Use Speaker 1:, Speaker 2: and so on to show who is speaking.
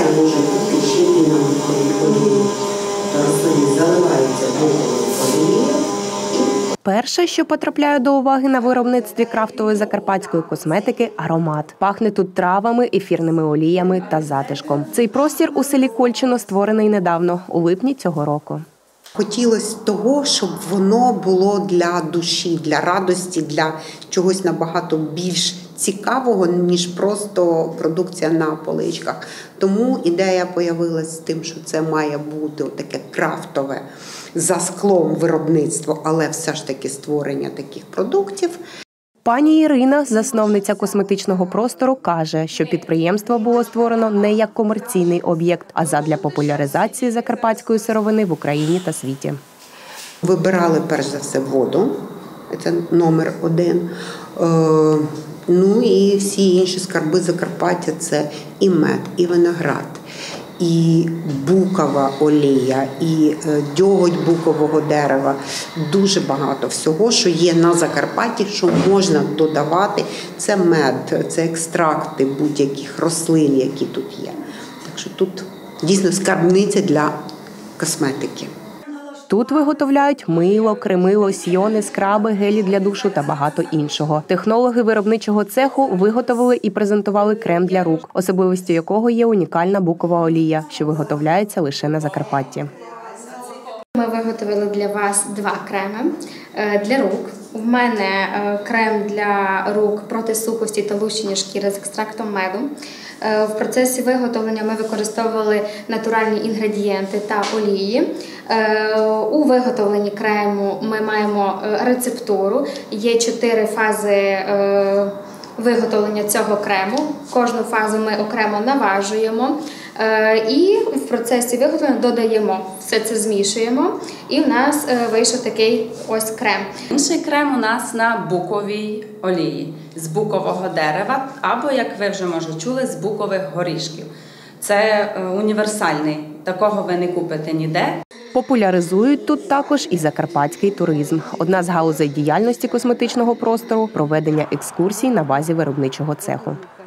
Speaker 1: може бути ще й на буковій олії. Рослини заливаються буковою олією.
Speaker 2: Перше, що потрапляє до уваги на виробництві крафтової закарпатської косметики – аромат. Пахне тут травами, ефірними оліями та затишком. Цей простір у селі Кольчино створений недавно, у липні цього року.
Speaker 3: Хотілося того, щоб воно було для душі, для радості, для чогось набагато більш цікавого, ніж просто продукція на поличках. Тому ідея з'явилася з тим, що це має бути таке крафтове за склом виробництво, але все ж таки створення таких продуктів.
Speaker 2: Пані Ірина, засновниця косметичного простору, каже, що підприємство було створено не як комерційний об'єкт, а задля популяризації закарпатської сировини в Україні та світі.
Speaker 3: Вибирали перш за все воду, це номер один. Ну і всі інші скарби Закарпаття – це і мед, і виноград, і букова олія, і дьоготь букового дерева. Дуже багато всього, що є на Закарпатті, що можна додавати. Це мед, це екстракти будь-яких рослин, які тут є. Так що тут дійсно скарбниця для косметики.
Speaker 2: Тут виготовляють мило, кремило, сйони, скраби, гелі для душу та багато іншого. Технологи виробничого цеху виготовили і презентували крем для рук, особливістю якого є унікальна букова олія, що виготовляється лише на Закарпатті.
Speaker 4: Ми виготовили для вас 2 креми для рук. У мене крем для рук проти сухості та лущення шкіри з екстрактом меду. В процесі виготовлення ми використовували натуральні інгредієнти та олії. У виготовленні крему ми маємо рецептуру. Є 4 фази виготовлення цього крему. Кожну фазу ми окремо наважуємо і в процесі виготовлення додаємо. Все це змішуємо і в нас вийшов такий ось крем.
Speaker 5: Інший крем у нас на буковій олії з букового дерева або, як ви вже може чули, з букових горішків. Це універсальний, такого ви не купите ніде.
Speaker 2: Популяризують тут також і закарпатський туризм. Одна з галузей діяльності косметичного простору – проведення екскурсій на базі виробничого цеху.